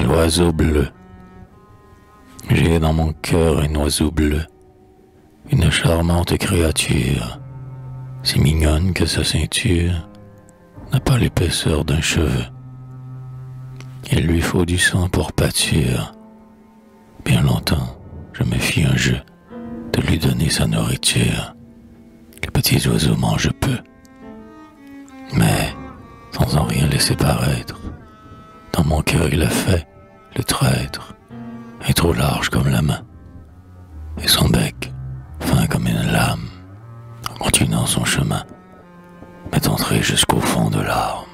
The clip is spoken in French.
l'oiseau bleu. J'ai dans mon cœur un oiseau bleu, une charmante créature, si mignonne que sa ceinture n'a pas l'épaisseur d'un cheveu. Il lui faut du sang pour pâture. Bien longtemps, je me fis un jeu de lui donner sa nourriture. Les petits oiseaux mangent peu, mais sans en rien laisser paraître. Dans mon cœur il a fait, le traître, est trop large comme la main, et son bec, fin comme une lame, en continuant son chemin, m'est entré jusqu'au fond de l'âme.